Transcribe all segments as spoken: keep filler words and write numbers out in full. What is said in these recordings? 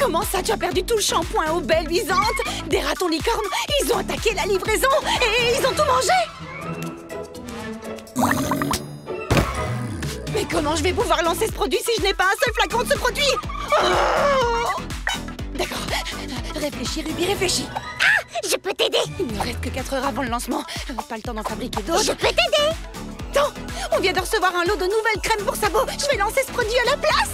Comment ça, tu as perdu tout le shampoing aux baies luisantes? Des ratons licornes, ils ont attaqué la livraison et ils ont tout mangé. Mais comment je vais pouvoir lancer ce produit si je n'ai pas un seul flacon de ce produit? Oh! D'accord. Réfléchis, Ruby, réfléchis. Ah, je peux t'aider. Il ne reste que quatre heures avant le lancement. Pas le temps d'en fabriquer d'autres. Je peux t'aider. Attends, on vient de recevoir un lot de nouvelles crèmes pour sabots. Je vais lancer ce produit à la place.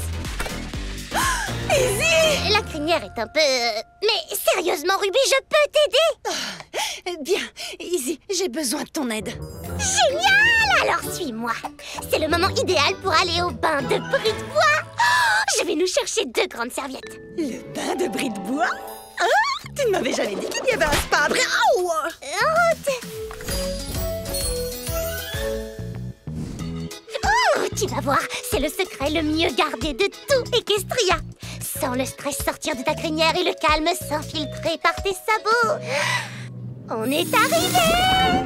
Easy! La crinière est un peu... Mais sérieusement, Ruby, je peux t'aider. Oh, bien, Easy, j'ai besoin de ton aide. Génial! Alors suis-moi. C'est le moment idéal pour aller au bain de bris de bois. Oh, je vais nous chercher deux grandes serviettes. Le bain de bris de bois? Ah, tu ne m'avais jamais dit qu'il y avait un spa après. Oh, oh, tu vas voir, c'est le secret le mieux gardé de tout Equestria. Sans le stress sortir de ta crinière et le calme s'infiltrer par tes sabots. On est arrivé!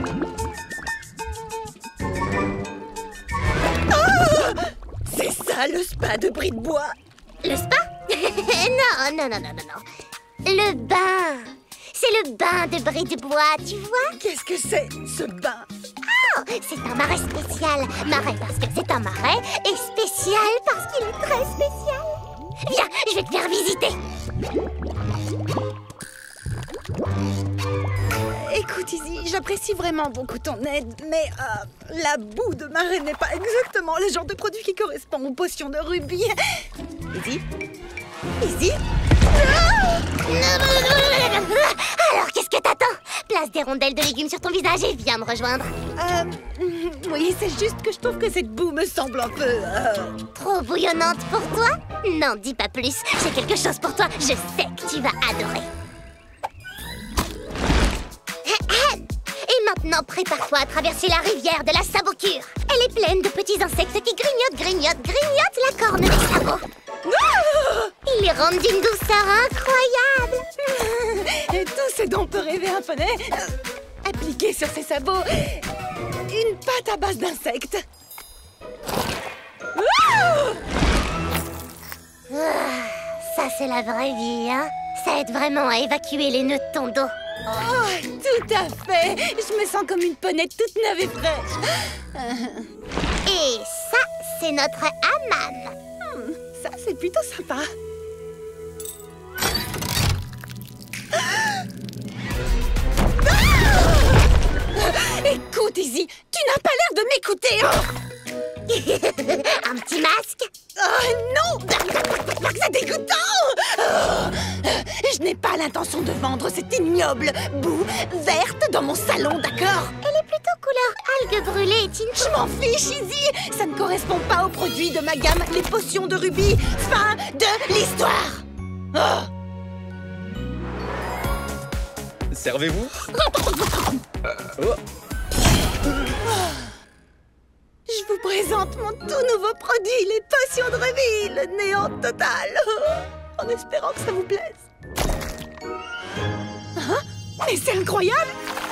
oh, c'est ça le spa de bris de bois? Le spa? Non, non, non, non, non, non. Le bain. C'est le bain de bris de bois, tu vois? Qu'est-ce que c'est, ce bain? Oh, c'est un marais spécial. Marais parce que c'est un marais et spécial parce qu'il est très spécial. Viens, je vais te faire visiter. Écoute, Izzy, j'apprécie vraiment beaucoup ton aide, mais euh, la boue de marée n'est pas exactement le genre de produit qui correspond aux potions de Ruby. Izzy? Izzy? Alors, qu'est-ce que t'attends? Place des rondelles de légumes sur ton visage et viens me rejoindre. Euh... Oui, c'est juste que je trouve que cette boue me semble un peu... Euh... Trop bouillonnante pour toi? Non, dis pas plus. J'ai quelque chose pour toi. Je sais que tu vas adorer. Et maintenant, prépare-toi à traverser la rivière de la sabocure. Elle est pleine de petits insectes qui grignotent, grignotent, grignotent la corne des sabots. Ils les rendent d'une douceur incroyable. Et tout ce dont peut rêver un poney, euh, appliqué sur ses sabots, une pâte à base d'insectes. Ah, ça, c'est la vraie vie, hein? Ça aide vraiment à évacuer les nœuds de ton dos. Oh, tout à fait. Je me sens comme une poney toute neuve et fraîche. Et ça, c'est notre hammam. Hmm, ça, c'est plutôt sympa. Écoute, Izzy, tu n'as pas l'air de m'écouter. Oh. Un petit masque? Oh non! C'est dégoûtant! Oh, je n'ai pas l'intention de vendre cette ignoble boue verte dans mon salon, d'accord? Elle est plutôt couleur algue brûlée, Tintin. Je m'en fiche, Izzy! Ça ne correspond pas aux produits de ma gamme, les potions de Ruby. Fin de l'histoire! Oh. Servez-vous. euh, oh. Je vous présente mon tout nouveau produit, les potions de Ruby, le néant total. En espérant que ça vous plaise. Hein? Mais c'est incroyable!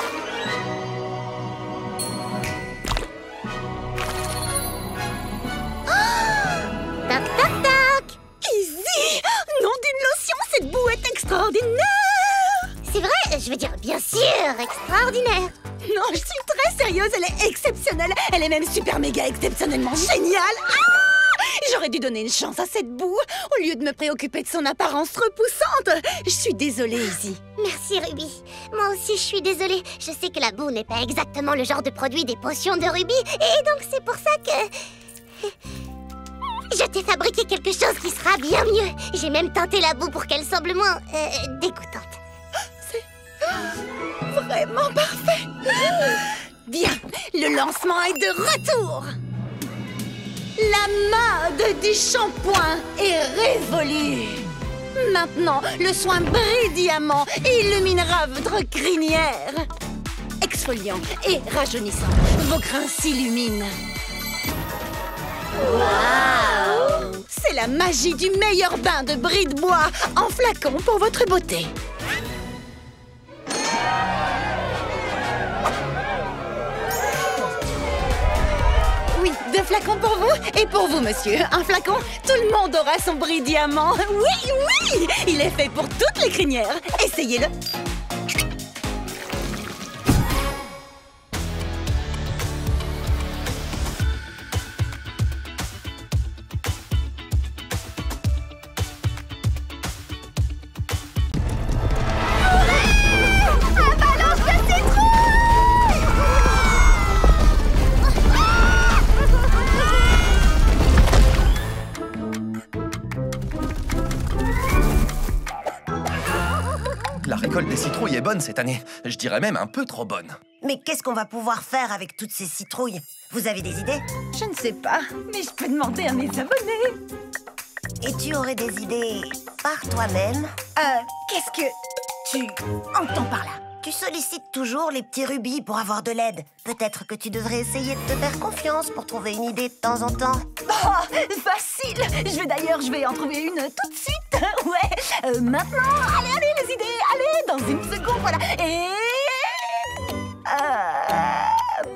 Toc, toc, toc. Izzy! Nom d'une lotion, cette boue est extraordinaire! C'est vrai, je veux dire, bien sûr, extraordinaire. Non, je suis très sérieuse, elle est exceptionnelle. Elle est même super méga exceptionnellement géniale. Ah! J'aurais dû donner une chance à cette boue au lieu de me préoccuper de son apparence repoussante. Je suis désolée, Izzy. Merci, Ruby. Moi aussi, je suis désolée. Je sais que la boue n'est pas exactement le genre de produit des potions de Ruby. Et donc, c'est pour ça que... je t'ai fabriqué quelque chose qui sera bien mieux. J'ai même teinté la boue pour qu'elle semble moins... Euh, dégoûtante. C'est vraiment parfait. Bien, le lancement est de retour. La mode du shampoing est révolue. Maintenant, le soin brillamment illuminera votre crinière. Exfoliant et rajeunissant, vos crins s'illuminent. Waouh! C'est la magie du meilleur bain de bris de bois en flacon pour votre beauté. Oui, deux flacons. flacon pour vous et pour vous, monsieur. Un flacon, tout le monde aura son bris diamant. Oui, oui, il est fait pour toutes les crinières. Essayez-le. La récolte des citrouilles est bonne cette année. Je dirais même un peu trop bonne. Mais qu'est-ce qu'on va pouvoir faire avec toutes ces citrouilles? Vous avez des idées? Je ne sais pas, mais je peux demander à mes abonnés. Et tu aurais des idées par toi-même? Euh, qu'est-ce que tu entends par là? Tu sollicites toujours les petits rubis pour avoir de l'aide. Peut-être que tu devrais essayer de te faire confiance pour trouver une idée de temps en temps. Oh, facile. Je vais d'ailleurs, je vais en trouver une tout de suite. Ouais, euh, maintenant, allez, allez, les idées, allez, dans une seconde, voilà. Et... Euh...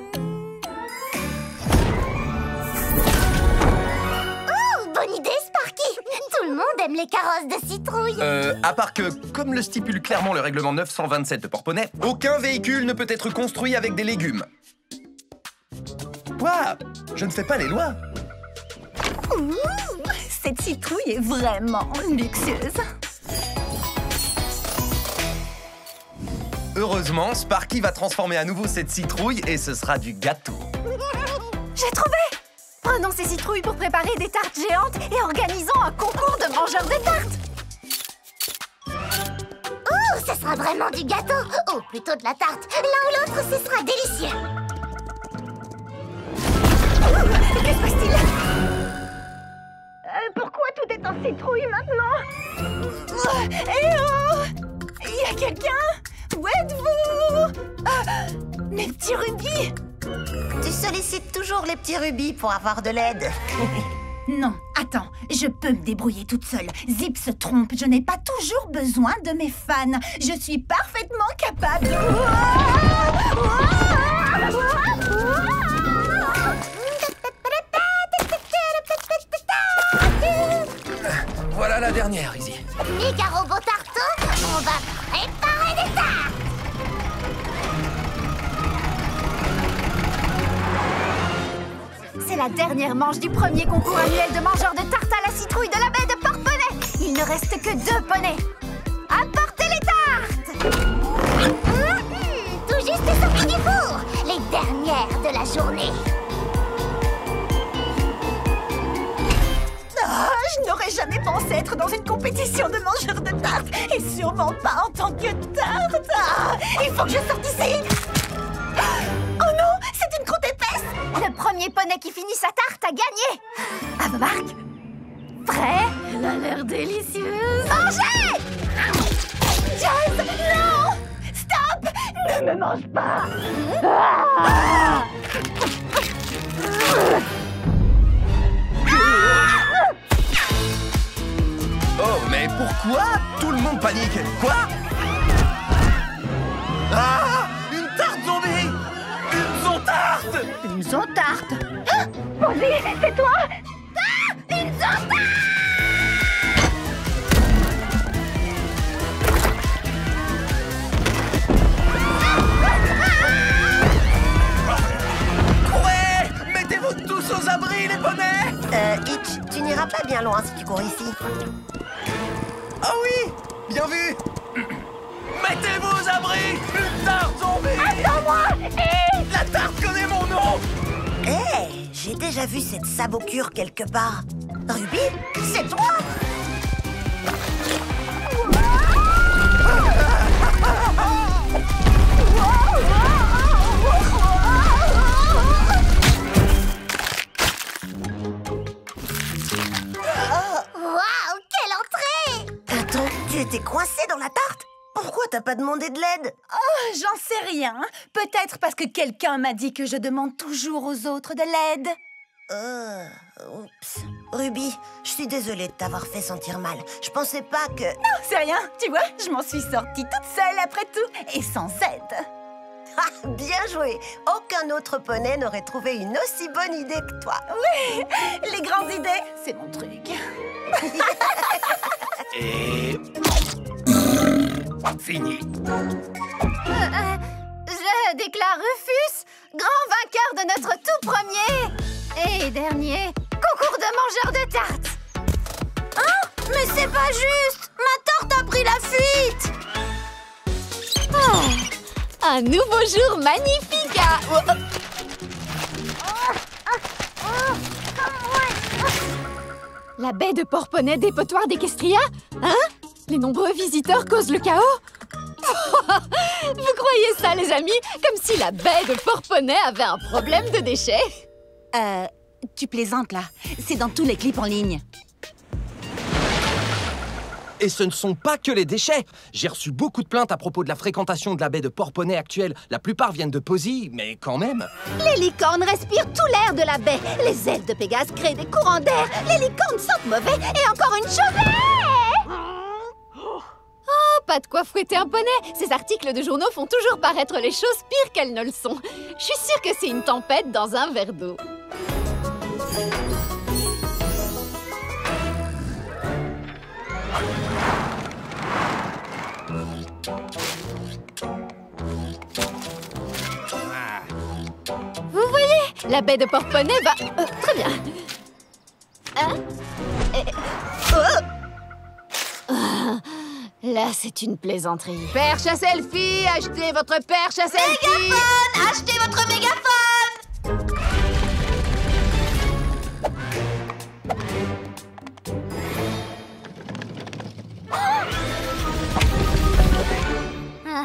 Oh, bonne idée, Sparky. Tout le monde aime les carrosses de citrouille. Euh, à part que, comme le stipule clairement le règlement neuf cent vingt-sept de Portponey, aucun véhicule ne peut être construit avec des légumes. Quoi? Je ne fais pas les lois. Ouh, cette citrouille est vraiment luxueuse. Heureusement, Sparky va transformer à nouveau cette citrouille et ce sera du gâteau. J'ai trouvé! Prenons ces citrouilles pour préparer des tartes géantes et organisons un concours de mangeurs de tartes. Oh, ce sera vraiment du gâteau. Ou plutôt de la tarte. L'un ou l'autre, ce sera délicieux. Que se passe-t-il? euh, Pourquoi tout est en citrouille maintenant? Oh, eh oh! Il y a quelqu'un? Où êtes-vous? Ah, mes petits rubis! Tu sollicites toujours les petits rubis pour avoir de l'aide. Non, attends, je peux me débrouiller toute seule. Zip se trompe, je n'ai pas toujours besoin de mes fans. Je suis parfaitement capable de... Voilà la dernière, Izzy. Méga robot tarteau, on va préparer des tartes. C'est la dernière manche du premier concours annuel de mangeurs de tartes à la citrouille de la baie de Portponey. Il ne reste que deux poneys. Apportez les tartes. Mmh, tout juste sorti du four. Les dernières de la journée. Ah, je n'aurais jamais pensé être dans une compétition de mangeurs de tartes. Et sûrement pas en tant que tarte. Ah, il faut que je sorte d'ici. Oh non, c'est une croûte épaisse. Le premier poney qui finit sa tarte a gagné. À vos marques. Prêt? Elle a l'air délicieuse. Mangez! Jazz, non! Stop! Ne me mange pas! Ah! Oh, mais pourquoi tout le monde panique? Quoi? Ah! Une tarte zombie! Une zontarte! Une zontarte! Ah! Posy, c'est toi? Ah! Une zontarte! Courez! Mettez-vous tous aux abris, les poneys! Euh, Hitch, tu n'iras pas bien loin si tu cours ici. Ah oui! Bien vu! Mettez-vous aux abris! Une tarte zombie! Attends-moi! Hé! La tarte connaît mon nom! Hé, hey, j'ai déjà vu cette sabocure quelque part. Ruby, c'est toi? Waouh, quelle entrée! Attends, tu étais coincé dans la tarte? Pourquoi t'as pas demandé de l'aide? Oh, j'en sais rien. Peut-être parce que quelqu'un m'a dit que je demande toujours aux autres de l'aide. Euh, oups. Ruby, je suis désolée de t'avoir fait sentir mal. Je pensais pas que... Non, c'est rien. Tu vois, je m'en suis sortie toute seule après tout et sans aide. Ah, bien joué. Aucun autre poney n'aurait trouvé une aussi bonne idée que toi. Oui, les grandes idées, c'est mon truc. Et... Fini. Euh, euh, je déclare Rufus, grand vainqueur de notre tout premier et dernier concours de mangeurs de tartes. Hein? Mais c'est pas juste! Ma tarte a pris la fuite! Oh, un nouveau jour magnifique à... Oh, oh. La baie de Porponnet, dépotoir d'Equestria? Hein? Les nombreux visiteurs causent le chaos? Vous croyez ça, les amis? Comme si la baie de Porponnet avait un problème de déchets? Euh, tu plaisantes, là. C'est dans tous les clips en ligne. Et ce ne sont pas que les déchets. J'ai reçu beaucoup de plaintes à propos de la fréquentation de la baie de Porponnet actuelle. La plupart viennent de Posy, mais quand même. Les licornes respirent tout l'air de la baie. Les ailes de Pégase créent des courants d'air. Les licornes sentent mauvais. Et encore une chose. Oh, pas de quoi fouetter un poney. Ces articles de journaux font toujours paraître les choses pires qu'elles ne le sont. Je suis sûre que c'est une tempête dans un verre d'eau. Vous voyez, la baie de Porponnet va... Euh, très bien. Hein? Et... Oh! Ah, là, c'est une plaisanterie. Perche à selfie, achetez votre perche à selfie. Mégaphone, achetez votre mégaphone. Ah.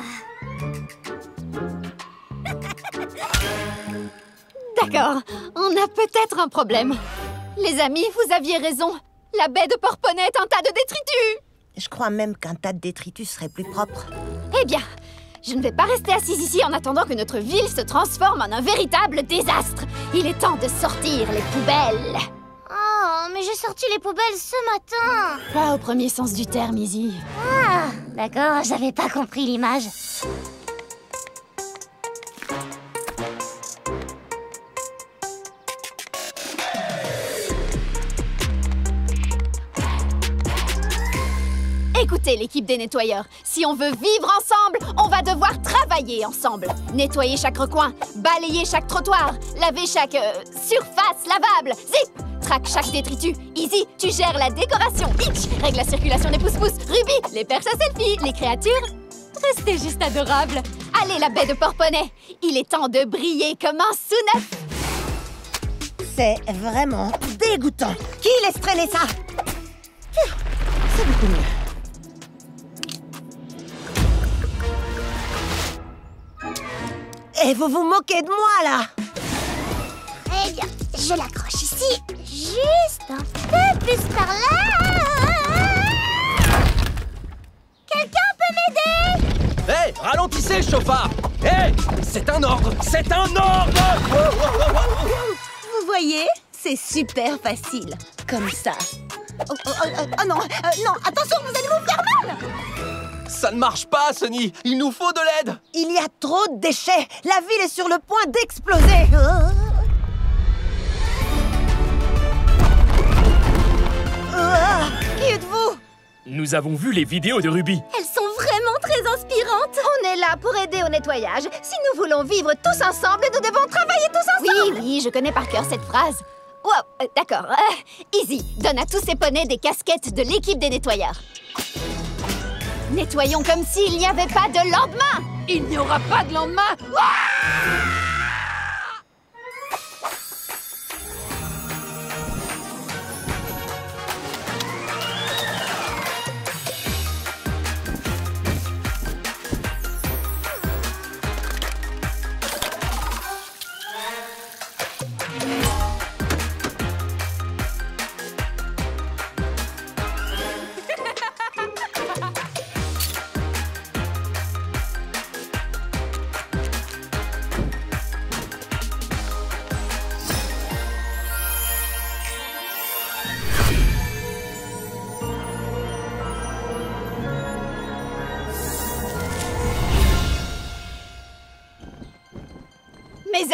D'accord, on a peut-être un problème. Les amis, vous aviez raison. La baie de Porponnet est un tas de détritus. Je crois même qu'un tas de détritus serait plus propre. Eh bien, je ne vais pas rester assise ici en attendant que notre ville se transforme en un véritable désastre. Il est temps de sortir les poubelles. Oh, mais j'ai sorti les poubelles ce matin. Pas au premier sens du terme, Izzy. Ah, d'accord, j'avais pas compris l'image. Écoutez, l'équipe des nettoyeurs, si on veut vivre ensemble, on va devoir travailler ensemble. Nettoyer chaque recoin, balayer chaque trottoir, laver chaque euh, surface lavable. Zip, traque chaque détritus. Izzy, tu gères la décoration. Itch, règle la circulation des pouces-pouces. Ruby, les perches à selfie. Les créatures, restez juste adorables. Allez, la baie de Porponnet, il est temps de briller comme un sous-neuf. C'est vraiment dégoûtant. Qui laisse traîner ça? C'est beaucoup mieux. Et vous vous moquez de moi, là? Eh bien, je l'accroche ici, juste un peu plus par là. Quelqu'un peut m'aider? Hé, hey, ralentissez le chauffard. Hé, hey, c'est un ordre, c'est un ordre. Vous voyez? C'est super facile. Comme ça. Oh, oh, oh, oh, oh non, euh, non, attention, vous allez vous faire mal! Ça ne marche pas, Sunny. Il nous faut de l'aide. Il y a trop de déchets. La ville est sur le point d'exploser. Euh... Euh... Qui êtes-vous? Nous avons vu les vidéos de Ruby. Elles sont vraiment très inspirantes. On est là pour aider au nettoyage. Si nous voulons vivre tous ensemble, nous devons travailler tous ensemble. Oui, oui, je connais par cœur cette phrase. Wow, euh, d'accord. Euh, Izzy, donne à tous ces poneys des casquettes de l'équipe des nettoyeurs. Nettoyons comme s'il n'y avait pas de lendemain. Il n'y aura pas de lendemain. Ouah!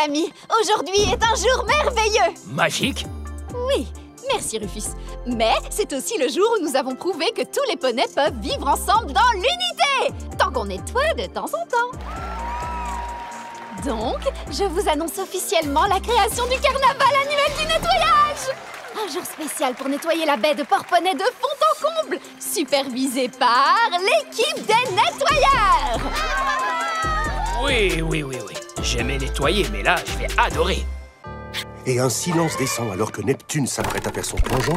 amis, aujourd'hui est un jour merveilleux. Magique? Oui, merci Rufus. Mais c'est aussi le jour où nous avons prouvé que tous les poneys peuvent vivre ensemble dans l'unité, tant qu'on nettoie de temps en temps. Donc, je vous annonce officiellement la création du carnaval annuel du nettoyage. Un jour spécial pour nettoyer la baie de Porponay de fond en comble, supervisé par l'équipe des nettoyeurs. Oui, oui, oui, oui. J'aimais nettoyer, mais là, je vais adorer. Et un silence descend alors que Neptune s'apprête à faire son plongeon.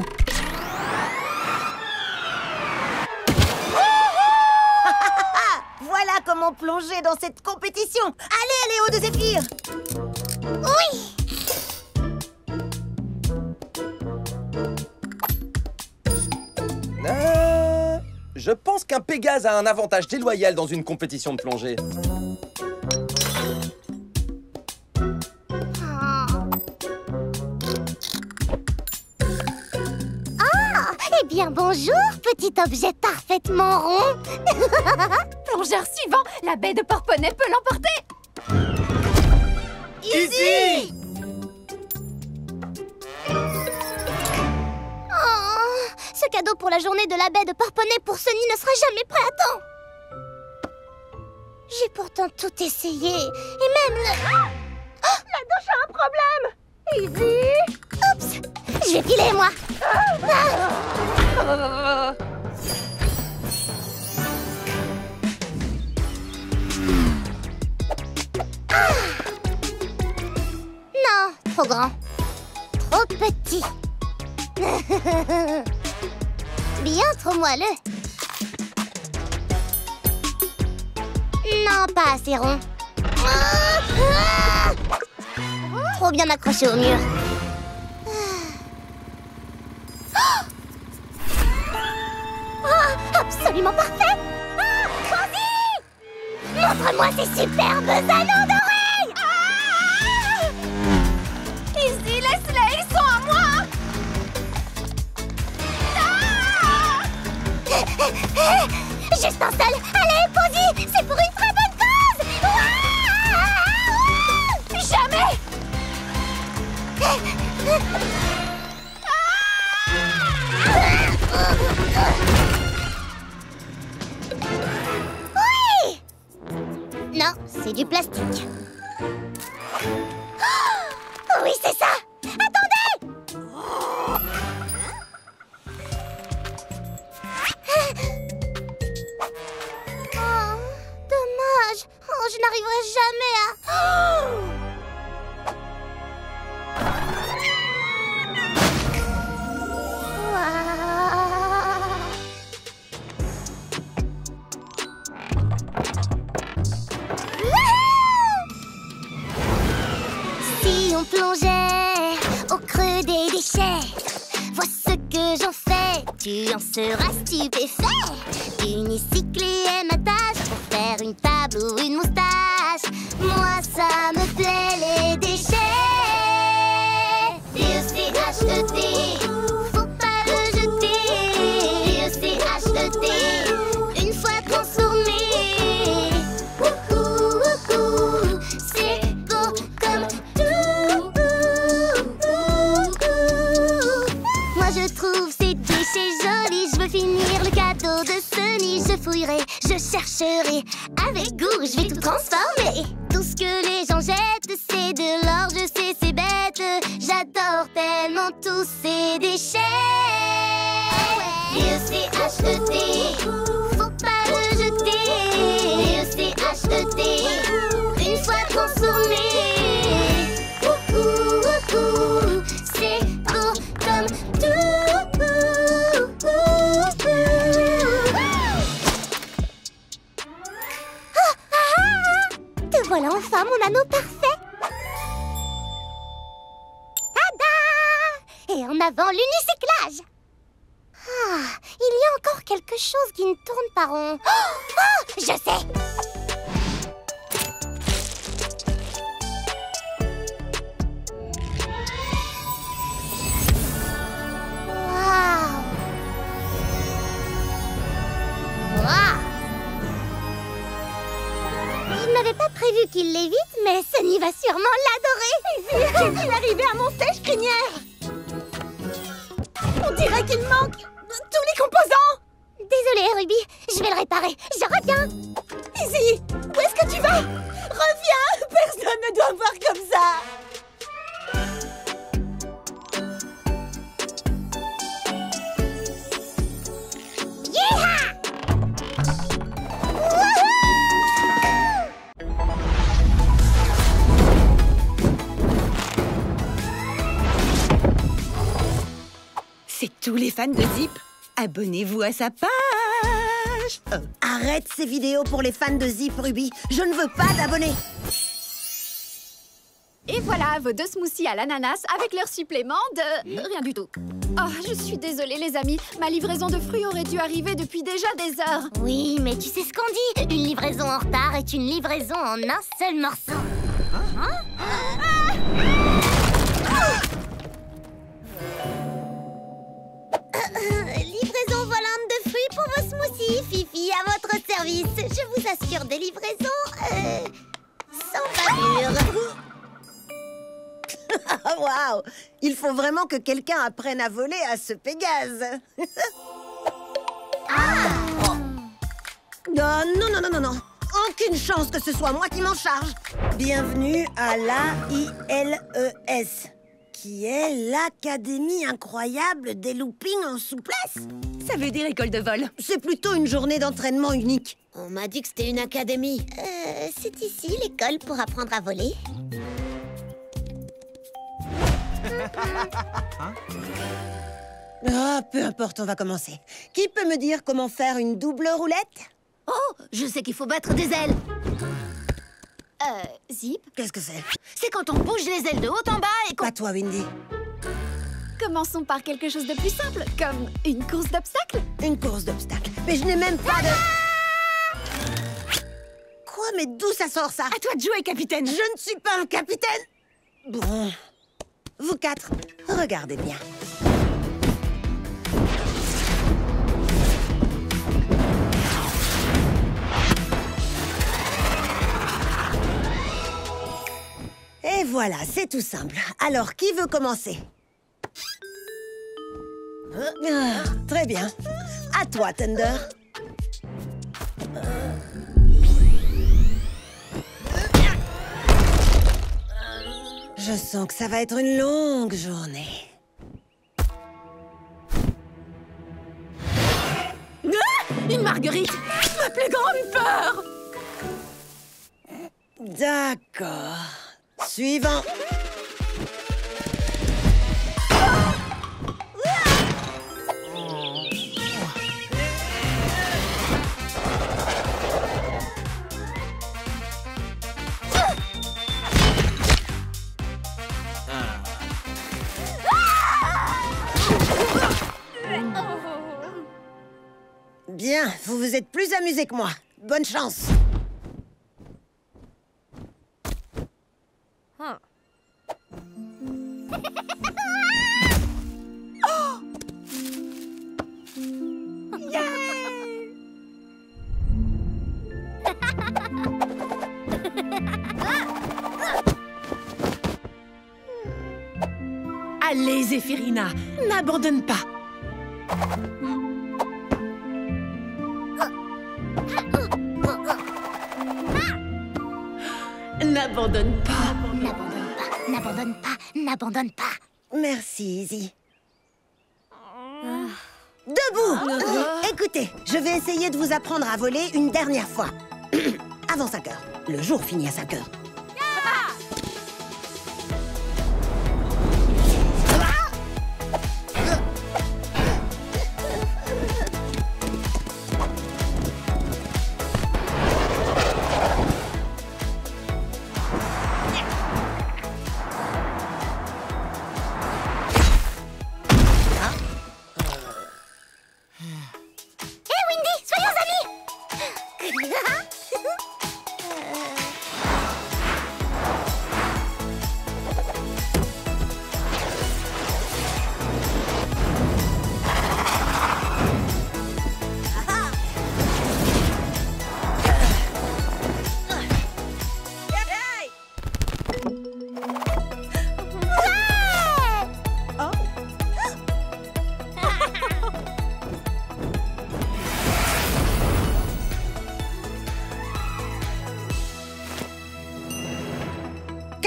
Voilà comment plonger dans cette compétition. Allez, allez, eau de Zéphyr. Oui. Euh, je pense qu'un Pégase a un avantage déloyal dans une compétition de plongée. Eh bien, bonjour, petit objet parfaitement rond. Plongeur suivant, la baie de Porponay peut l'emporter. Easy! Oh, ce cadeau pour la journée de la baie de Porponay pour Sunny ne sera jamais prêt à temps. J'ai pourtant tout essayé, et même le... Oh, la douche a un problème. Easy. Oups, je vais filer, moi. Ah. Ah. Non, trop grand. Trop petit. Bien trop moelleux. Non, pas assez rond. Ah. Trop bien accroché au mur. Oh, absolument parfait. Ah, Cozy, montre-moi ces superbes anneaux d'oreilles. Ah. Easy, laisse-les, ils sont à moi. Ah. Juste un seul. Allez, Posy, c'est pour une très bonne cause. Ouah. Jamais. Oui. Non, c'est du plastique. Oh, oui, c'est ça. Attendez. Oh, dommage. Oh, je n'arriverai jamais à... Oh. Si on plongeait au creux des déchets, vois ce que j'en fais, tu en seras stupéfait. Unicycle est ma tâche pour faire une table ou une moustache. Moi ça me plaît les déchets. D E C H E T, faut pas le jeter. D E C H E T, une fois transformé. Wouhou, wouhou, c'est beau comme tout. Moi je trouve ces déchets jolis. Je veux finir le cadeau de Sunny. Je fouillerai, je chercherai. Avec goût, je vais tout transformer. Tout ce que les gens jettent, c'est de l'or. Je sais, c'est bête. J'adore tellement tous ces déchets. D E C H E T, faut pas le jeter. D E C H E T, une fois transformé. Wouhou, wouhou, c'est beau comme tout. Ah, ah, ah. Te voilà enfin mon anneau parfait. Tada! Et en avant l'unicyclage. Ah, il y a encore quelque chose qui ne tourne pas rond. Oh, oh, je sais. Waouh. Waouh. Je n'avais pas prévu qu'il l'évite, mais Sunny va sûrement l'adorer. Qu'est-il arrivé à mon sèche-crinière? On dirait qu'il manque tous les composants. Désolée, Ruby, je vais le réparer. Je reviens. Izzy, où est-ce que tu vas? Reviens. Personne ne doit me voir comme ça. C'est tous les fans de Zip. Abonnez-vous à sa page. Euh, arrête ces vidéos pour les fans de Zip, Ruby. Je ne veux pas d'abonnés. Et voilà vos deux smoothies à l'ananas avec leur supplément de... rien du tout. Oh, je suis désolée les amis. Ma livraison de fruits aurait dû arriver depuis déjà des heures. Oui, mais tu sais ce qu'on dit. Une livraison en retard est une livraison en un seul morceau. Hein? Ah! Livraison volante de fruits pour vos smoothies. Fifi, à votre service. Je vous assure des livraisons euh, sans bavure. Waouh! Il faut vraiment que quelqu'un apprenne à voler à ce Pégase. Ah! Non, non, non, non, non, non. Aucune chance que ce soit moi qui m'en charge. Bienvenue à l'A I L E S, qui est l'Académie incroyable des loopings en souplesse. Ça veut dire école de vol. C'est plutôt une journée d'entraînement unique. On m'a dit que c'était une académie. Euh, c'est ici l'école pour apprendre à voler. Ah, peu importe, on va commencer. Qui peut me dire comment faire une double roulette? Oh, je sais qu'il faut battre des ailes. Euh, Zip, Qu'est-ce que c'est? C'est quand on bouge les ailes de haut en bas et qu'on... Pas toi, Windy. commençons par quelque chose de plus simple, comme une course d'obstacles. Une course d'obstacles. Mais je n'ai même pas de... Quoi? Mais d'où ça sort, ça? À toi de jouer, capitaine. Je ne suis pas un capitaine. Bon... Vous quatre, regardez bien. Et voilà, c'est tout simple. Alors, qui veut commencer? Ah, très bien. À toi, Thunder. Je sens que ça va être une longue journée. Ah, une marguerite. Ma plus grande peur. D'accord. Suivant. Bien, vous vous êtes plus amusés que moi. Bonne chance. Huh. Oh yeah. Allez, Zéphirina, n'abandonne pas. N'abandonne pas. N'abandonne pas, n'abandonne pas. Merci, Izzy. Debout! Écoutez, je vais essayer de vous apprendre à voler une dernière fois. Avant cinq heures. Le jour finit à cinq heures.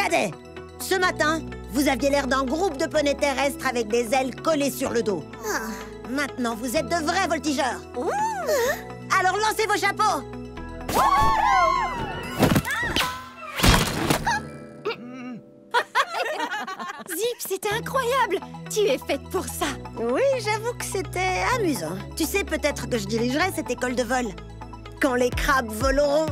Cadet, ce matin, vous aviez l'air d'un groupe de poneys terrestres avec des ailes collées sur le dos. Maintenant, vous êtes de vrais voltigeurs. Alors lancez vos chapeaux. Zip, c'était incroyable! Tu es faite pour ça! Oui, j'avoue que c'était amusant. Tu sais, peut-être que je dirigerai cette école de vol. Quand les crabes voleront.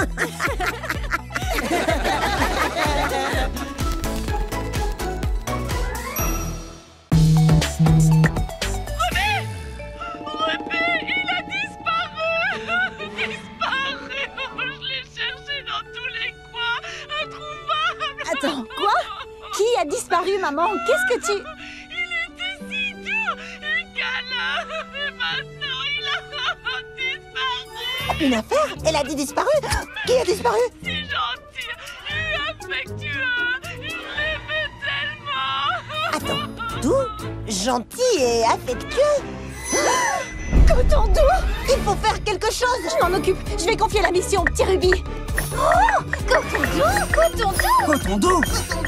Attends, quoi? Qui a disparu, maman? Qu'est-ce que tu... Il était si doux, un câlin, et maintenant il a disparu. Une affaire? Elle a dit disparu? Qui a disparu? Si gentil et affectueux, il l'aimait tellement. Attends, doux, gentil et affectueux? Coton doux! Il faut faire quelque chose! Je m'en occupe. Je vais confier la mission au petit Ruby. Oh! Coton doux! Coton doux! Coton doux!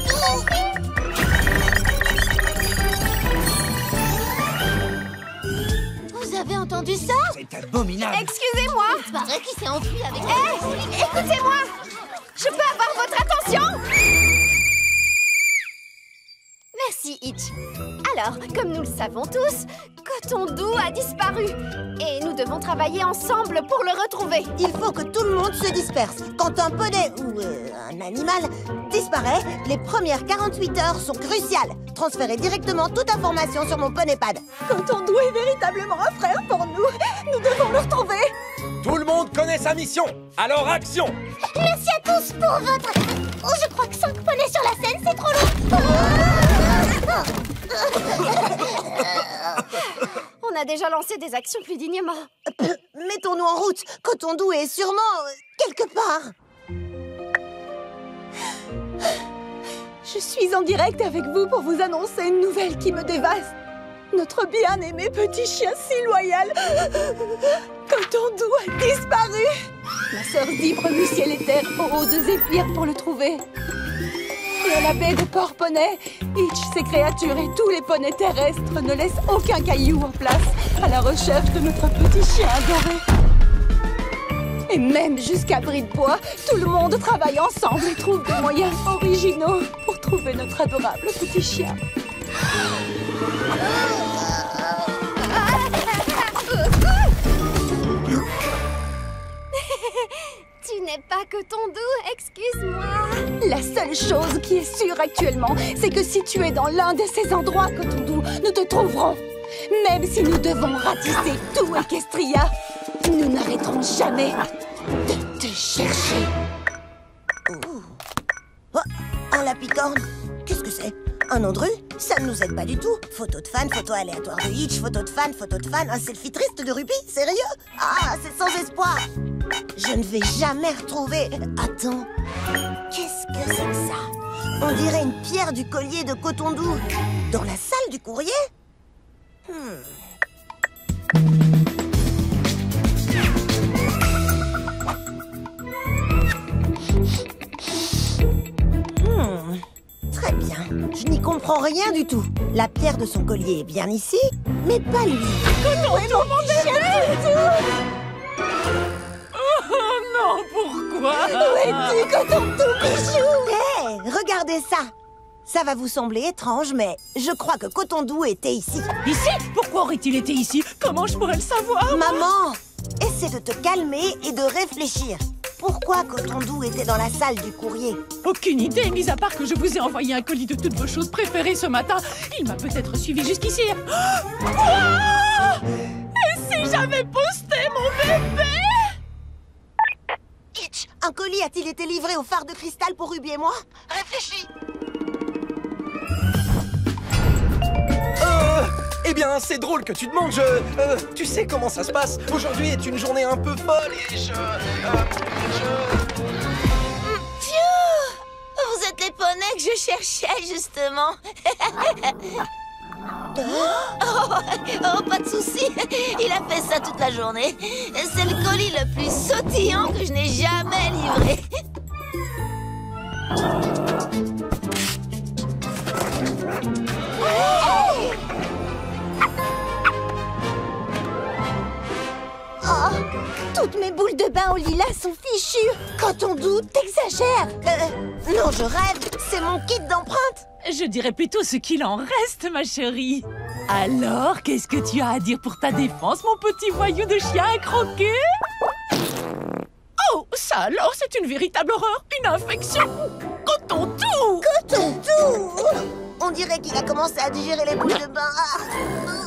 Vous avez entendu ça? C'est abominable! Excusez-moi! C'est pas vrai qu'il s'est enfui avec... Hé! Écoutez-moi! Je peux avoir votre attention? Merci, Itch. Alors, comme nous le savons tous, Coton doux a disparu. Et nous devons travailler ensemble pour le retrouver. Il faut que tout le monde se disperse. Quand un poney ou euh, un animal disparaît, les premières quarante-huit heures sont cruciales. Transférez directement toute information sur mon poneypad. Coton doux est véritablement un frère pour nous. Nous devons le retrouver. Tout le monde connaît sa mission. Alors action! Merci à tous pour votre... Oh, je crois que cinq poneys sur la scène, c'est trop long. On a déjà lancé des actions plus dignement. Mettons-nous en route. Coton doux est sûrement euh, quelque part. Je suis en direct avec vous pour vous annoncer une nouvelle qui me dévaste. Notre bien-aimé petit chien si loyal, Coton doux, a disparu. Ma sœur Zip remue ciel et terre au haut de Zéphyr pour le trouver. Et à la baie de Port-Poney, Itch, ses créatures et tous les poneys terrestres ne laissent aucun caillou en place à la recherche de notre petit chien adoré. Et même jusqu'à Bris de Bois, tout le monde travaille ensemble et trouve des moyens originaux pour trouver notre adorable petit chien. Tu n'es pas Coton doux, excuse-moi. La seule chose qui est sûre actuellement, c'est que si tu es dans l'un de ces endroits, Coton doux, nous te trouverons. Même si nous devons ratisser tout Equestria, nous n'arrêterons jamais de te chercher. Oh, un lapicorne. Qu'est-ce que c'est? Un Andru? Ça ne nous aide pas du tout. Photo de fan, photo aléatoire de Itch, photo de fan, photo de fan, un selfie triste de Ruby? Sérieux? Ah, c'est sans espoir. Je ne vais jamais retrouver... Attends, qu'est-ce que c'est que ça? On dirait une pierre du collier de Coton doux. Dans la salle du courrier? Hmm. Hmm. Très bien. Je n'y comprends rien du tout. La pierre de son collier est bien ici, mais pas lui. Coton doux, mon chien, Oh non, pourquoi? Où es-tu, Coton doux, bijou? Hé, regardez ça. Ça va vous sembler étrange, mais je crois que Coton doux était ici. Ici? Pourquoi aurait-il été ici? Comment je pourrais le savoir? Maman, essaie de te calmer et de réfléchir. Pourquoi Coton doux était dans la salle du courrier? Aucune idée, mis à part que je vous ai envoyé un colis de toutes vos choses préférées ce matin. Il m'a peut-être suivi jusqu'ici. Oh, et si j'avais posté mon bébé? Itch, un colis a-t-il été livré au phare de cristal pour Ruby et moi? Réfléchis. Euh, eh bien, c'est drôle que tu demandes, je... euh, tu sais comment ça se passe. Aujourd'hui est une journée un peu folle et je... Euh, je... Pfiou! Vous êtes les poneys que je cherchais, justement. oh, oh, pas de souci. Il a fait ça toute la journée. C'est le colis le plus sautillant que je n'ai jamais livré. Toutes mes boules de bain au lilas sont fichues. Quand on doute, t'exagères. Euh, non, je rêve. C'est mon kit d'empreinte. Je dirais plutôt ce qu'il en reste, ma chérie. Alors, qu'est-ce que tu as à dire pour ta défense, mon petit voyou de chien à croquer? Oh, ça alors, c'est une véritable horreur. Une infection. Coton-tout. Coton-tout. On dirait qu'il a commencé à digérer les boules de bain.